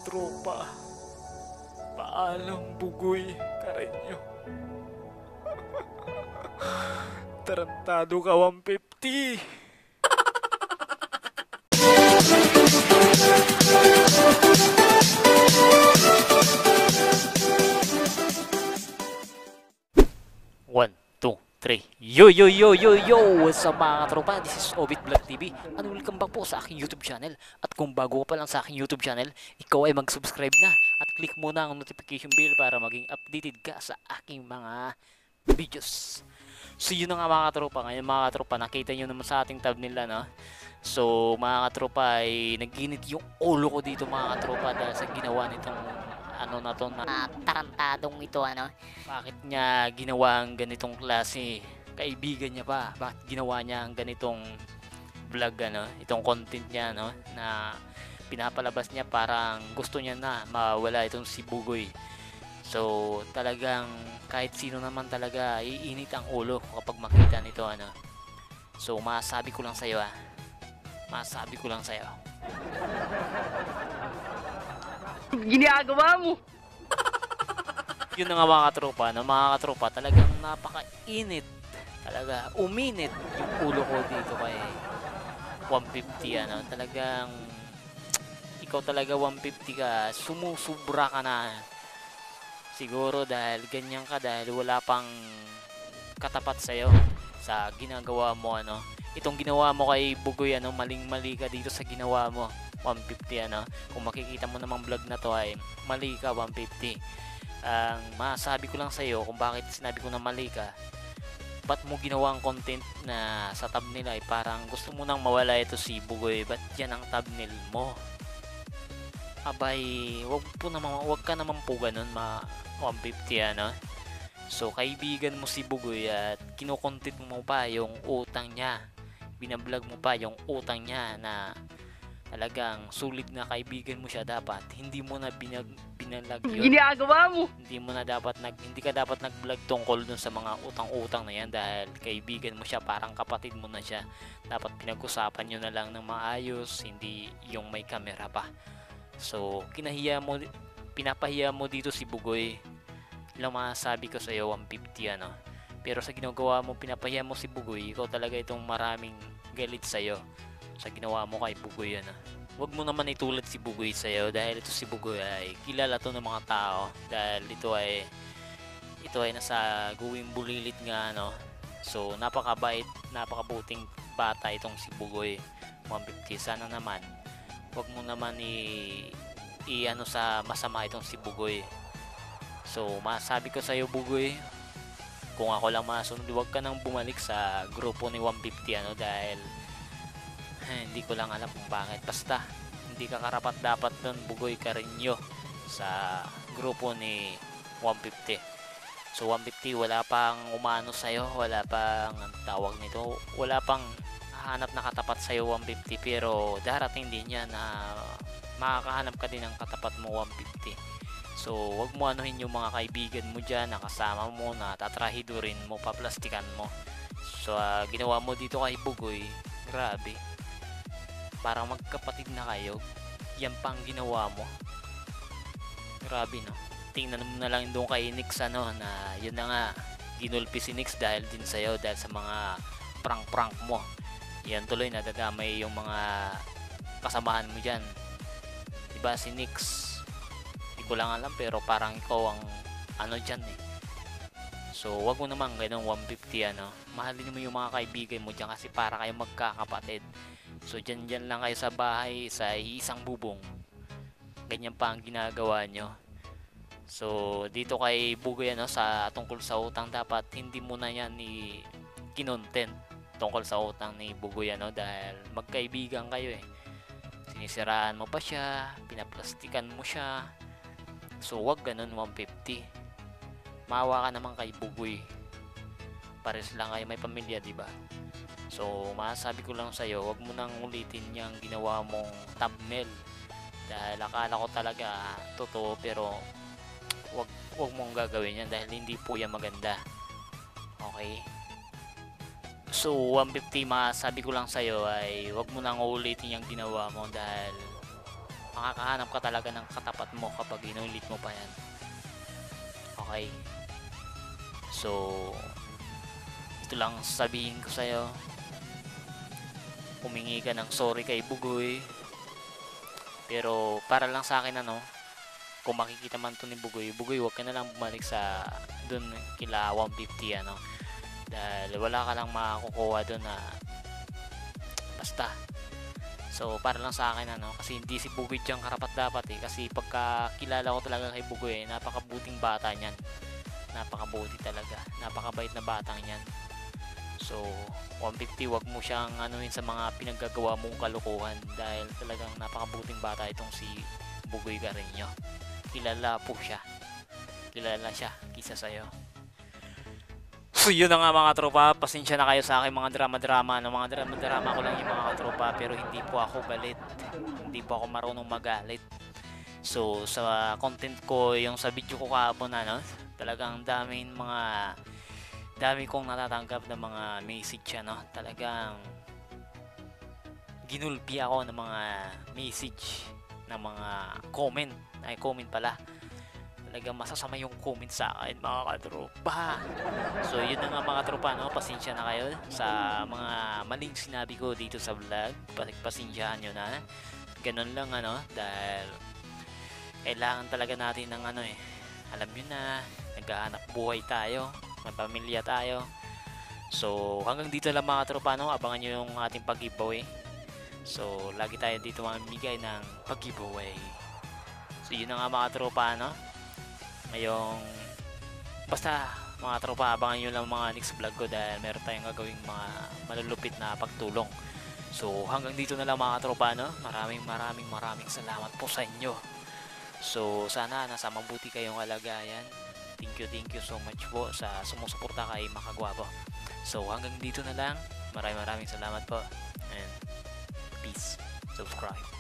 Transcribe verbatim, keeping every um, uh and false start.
tropa. Paalam, Bugoy Carreño. Tarantado ka one fifty. One, two, three. Yo, yo, yo, yo, yo! What's up mga katropa? This is Obit Vlog T V and welcome back po sa aking YouTube channel. At kung bago ka pa lang sa aking YouTube channel, ikaw ay mag-subscribe na at click mo na ang notification bell para maging updated ka sa aking mga videos. So yun na nga mga katropa. Ngayon mga katropa, nakita nyo naman sa ating thumbnail no? So mga katropa ay nag-init yung ulo ko dito mga katropa dahil sa ginawa nitong ano na to na uh, tarantadong ito ano. Bakit niya ginawa ang ganitong klase? Kaibigan niya pa. Bakit ginawa niya ang ganitong vlog ano? Itong content niya no na pinapalabas niya, parang gusto niya na mawala itong si Bugoy. So talagang kahit sino naman talaga iinit ang ulo kapag makita nito ano. So masasabi ko lang sa iyo ah. Masasabi ko lang sa iyo. Ginagawa mo. Yun na nga mga katropa, no? Mga katropa, talagang napakainit. Talaga, uminit yung ulo ko dito kay one fifty, ano. Talagang, ikaw talaga one fifty ka, sumusubra ka na. Siguro dahil ganyan ka, dahil wala pang katapat sa'yo sa ginagawa mo, ano. Itong ginawa mo kay Bugoy, ano, maling-mali ka dito sa ginawa mo. one fifty ano. Kung makikita mo namang vlog na to ay mali ka one fifty. Ang uh, masabi ko lang sa iyo kung bakit sinabi ko na mali ka, ba't mo ginawa ang content na sa thumbnail ay parang gusto mo nang mawala ito si Bugoy, ba't yan ang thumbnail mo? Abay, wag po naman, wag ka naman po ganun ma one fifty ano. So kaibigan mo si Bugoy at kinokontent mo pa yung utang niya, binablog mo pa yung utang niya na talagang sulit na kaibigan mo siya, dapat hindi mo na binag binalag yun. Ginagawa mo. Hindi mo na dapat nag hindi ka dapat nag-vlog tungkol dun sa mga utang-utang na yan dahil kaibigan mo siya, parang kapatid mo na siya. Dapat pinag-usapan niyo na lang ng maayos, hindi yung may camera pa. So, kinahiya mo, pinapahiya mo dito si Bugoy. Lang masasabi ko sa iyo one fifty ano. Pero sa ginagawa mo, pinapahiya mo si Bugoy, ikaw talaga itong maraming galit sa iyo sa ginawa mo kay Bugoy ano. Huwag mo naman itulad si Bugoy sa'yo dahil ito si Bugoy ay kilala to ng mga tao dahil ito ay ito ay nasa guwing bulilit nga ano. So napakabait, napakabuting bata itong si Bugoy one fifty. Sana naman huwag mo naman i, i ano sa masama itong si Bugoy. So masabi ko sa'yo Bugoy, kung ako lang masunod, huwag ka nang bumalik sa grupo ni one fifty ano dahil Eh, hindi ko lang alam kung bakit. Basta hindi ka karapat dapat doon Bugoy Carreño sa grupo ni one fifty. So one fifty, wala pang umano sa'yo, wala pang tawag nito, wala pang hanap na katapat sa'yo one fifty, pero darating din yan na makakahanap ka din ng katapat mo one fifty. So wag mo anuhin yung mga kaibigan mo dyan na kasama mo na tatrahidurin mo, paplastikan mo. So uh, ginawa mo dito kay Bugoy, grabe, parang magkapatid na kayo, yan pang ginawa mo. Grabe no. Tingnan mo na lang doon kay Nix ano, na yun na nga, ginulpi si Nix dahil din sa'yo, dahil sa mga prank-prank mo. Yan tuloy, nadadamay yung mga kasamahan mo dyan, diba si Nix? Hindi ko lang alam pero parang ikaw ang ano dyan eh. So wag mo naman ganun one fifty ano. Mahalin mo yung mga kaibigan mo dyan kasi para kayo magkakapatid. So dyan dyan lang kayo sa bahay sa isang bubong, ganyan pa ang ginagawa nyo. So dito kay Bugoy ano, sa tungkol sa utang, dapat hindi mo na yan i kinontent tungkol sa utang ni Bugoy ano, dahil magkaibigan kayo eh. Sinisiraan mo pa siya, pinaplastikan mo siya. So wag ganun one fifty. Maawa ka naman kay Bugoy, pares lang kayo may pamilya diba? So masasabi ko lang sa'yo, wag mo nang ulitin yung ginawa mong thumbnail dahil akala ko talaga totoo, pero wag, wag mong gagawin yan dahil hindi po yan maganda. Okay? So one fifty, masasabi ko lang sa'yo ay wag mo nang ulitin yung ginawa mo dahil makakahanap ka talaga ng katapat mo kapag inulit mo pa yan. Okay, so ito lang sabihin ko sa'yo, humingi ka ng sorry kay Bugoy, pero para lang sa akin ano, kung makikita man to ni Bugoy, Bugoy wag ka na lang bumalik sa dun kila one fifty ano, dahil wala ka lang makakukuha dun na basta. So para lang sa akin ano, kasi hindi si Bugoy dyan karapat dapat eh, kasi pagka kilala ko talaga kay Bugoy, eh, napakabuting bata niyan, napakabuti talaga, napakabait na batang niyan. So one fifty, wag mo siyang anuhin sa mga pinaggagawa mong kalukuhan, dahil talagang napakabuting bata itong si Bugoy Carreño. Kilala po siya, kilala siya kisa sa'yo. So yun na nga mga tropa, pasensya na kayo sa aking mga drama-drama no? Mga drama-drama ko lang yung mga tropa, pero hindi po ako galit, hindi po ako marunong magalit. So sa content ko, yung sa video ko kahapon ano, talagang daming mga dami kong natatanggap ng mga message ano, talagang ginulpi ako ng mga message, ng mga comment, ay comment pala, talagang masasama yung comment sa akin mga katropa. So yun na nga mga tropa no, pasensya na kayo sa mga maling sinabi ko dito sa vlog, pasensyahan nyo na, ganun lang ano, dahil kailangan talaga natin ng ano eh, alam nyo na, naghahanap buhay tayo, may pamilya tayo. So hanggang dito lang mga tropa no, abangan nyo yung ating pag-giveaway. So lagi tayo dito mamimigay ng pag-giveaway. So yun na nga mga tropa no, ngayong basta mga tropa, abangan nyo lang mga next vlog ko, dahil meron tayong gagawing mga malulupit na pagtulong. So hanggang dito na lang mga tropa no, maraming maraming maraming salamat po sa inyo. So sana nasa mabuti kayong kalagayan. Thank you, thank you so much po sa sumusuporta kay Makagwapo. So hanggang dito na lang, maraming maraming salamat po, and peace. Subscribe.